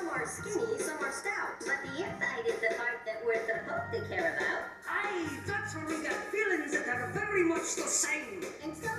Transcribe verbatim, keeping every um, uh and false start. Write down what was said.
Some are skinny, some are stout. But the inside is the part that we're supposed to care about. Aye, that's where we get feelings that are very much the same. And so